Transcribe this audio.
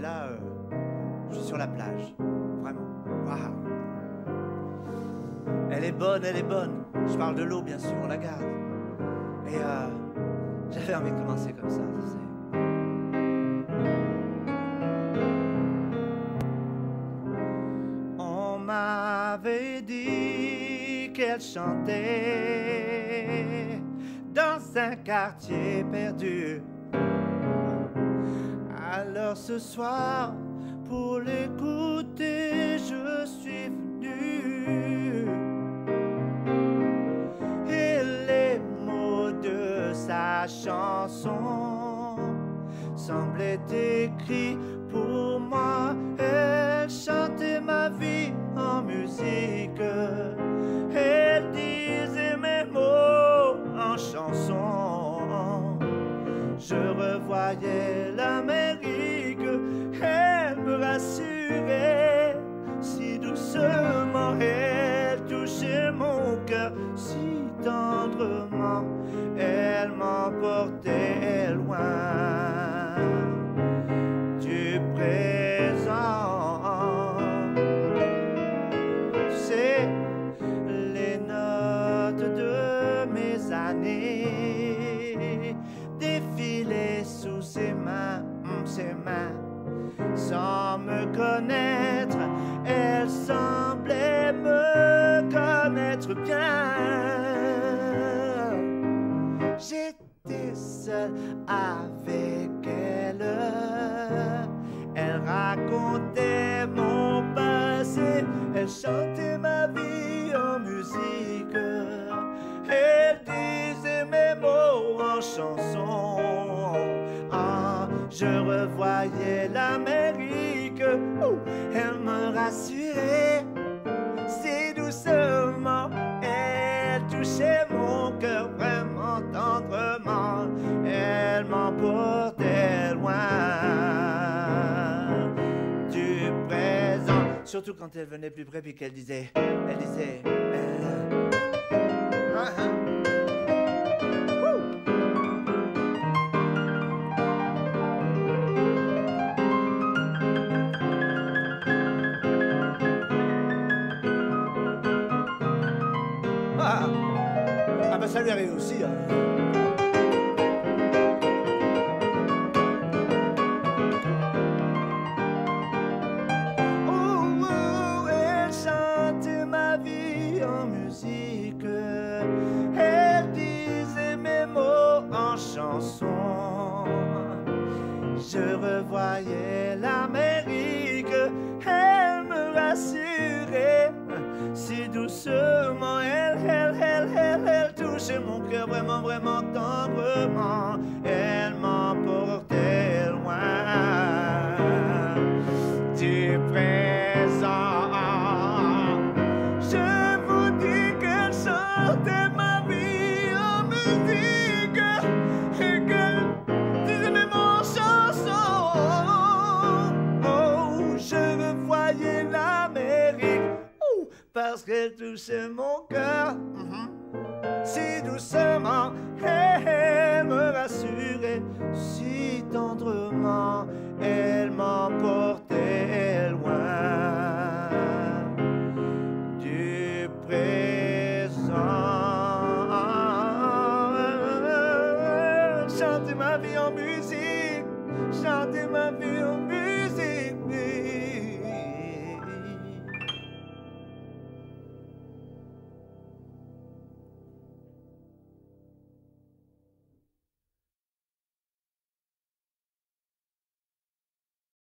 là, je suis sur la plage. Vraiment. Waouh. Elle est bonne, elle est bonne. Je parle de l'eau, bien sûr, on la garde. Et j'avais envie de commencer comme ça, tu sais. On m'avait dit qu'elle chantait dans un quartier perdu. Alors ce soir, pour l'écouter, je suis venu. Et les mots de sa chanson semblaient écrits pour moi. Elle chantait ma vie en musique. Elle disait mes mots en chanson. Je revoyais l'Amérique. Elle me rassurait si doucement. Elle touchait mon cœur si tendrement. Elle m'emportait loin du présent. Tu sais, les notes de mes années défilaient sous ses mains, sans me connaître. Elle semblait me connaître bien. J'étais seul avec elle. Elle racontait mon passé. Elle chantait ma vie en musique. Elle disait mes mots en chanson. Ah, je revoyais l'Amérique. Elle me rassurait si doucement. Elle touchait mon cœur vraiment tendrement. Elle m'emportait loin du présent. Surtout quand elle venait plus près puis qu'elle disait, ah ben ça lui arrive aussi, hein. Oh, elle chantait ma vie en musique. Elle disait mes mots en chanson. Je revoyais l'Amérique. Elle me rassurait si doucement. Elle touchait mon cœur vraiment, vraiment tendrement. Elle m'emportait loin du présent. Je vous dis qu'elle chantait ma vie en musique et qu'elle disait mes mots en chanson. Oh, je revoyais l'Amérique parce qu'elle touchait mon cœur si doucement. Elle me rassurait si tendrement. Elle m'emportait loin du présent. Chanter ma vie en musique, chanter ma vie